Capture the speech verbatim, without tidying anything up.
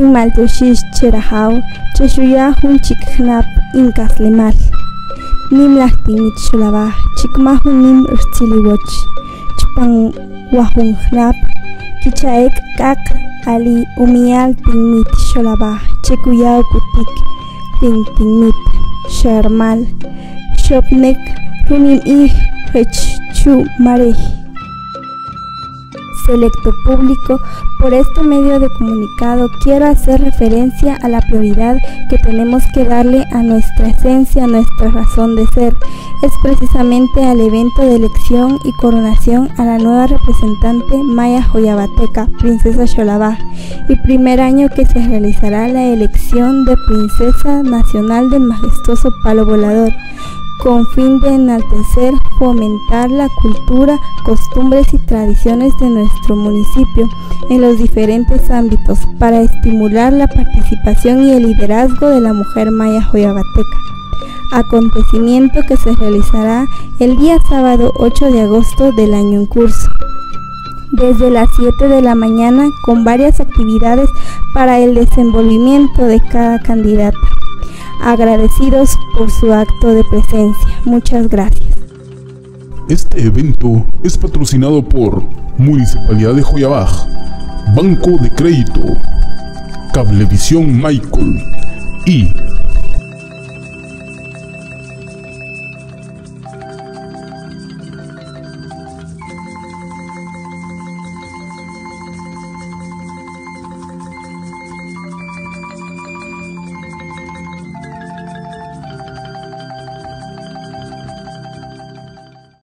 nin maltushish chirahau, cheshuya hun chiknap inkaslemal. Nim lahtimit shulabah, chikmahun nim urtiliwoch, chpang wahun hnap, kichaek kak ali umial tingmit shulabah, chekuyao kutik ting tingmit, sharmal, shopnek runim i hech chu marej. Selecto público, por este medio de comunicado quiero hacer referencia a la prioridad que tenemos que darle a nuestra esencia, a nuestra razón de ser. Es precisamente al evento de elección y coronación a la nueva representante Maya Joyabateca, Princesa Xolabaj, y primer año que se realizará la elección de Princesa Nacional del Majestuoso Palo Volador, con fin de enaltecer, fomentar la cultura, costumbres y tradiciones de nuestro municipio en los diferentes ámbitos para estimular la participación y el liderazgo de la mujer maya joyabateca. Acontecimiento que se realizará el día sábado ocho de agosto del año en curso, desde las siete de la mañana, con varias actividades para el desenvolvimiento de cada candidata. Agradecidos por su acto de presencia. Muchas gracias. Este evento es patrocinado por Municipalidad de Joyabaj, Banco de Crédito, Cablevisión Michael y